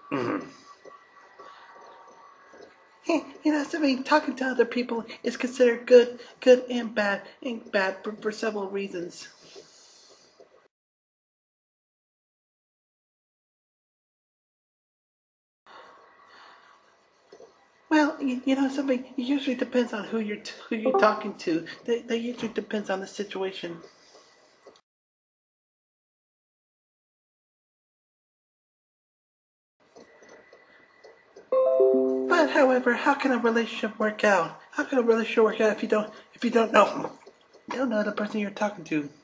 Something talking to other people is considered good and bad for several reasons. Well, something it usually depends on who you're talking to. They usually depends on the situation. But however, how can a relationship work out? How can a relationship work out if you don't know the person you're talking to?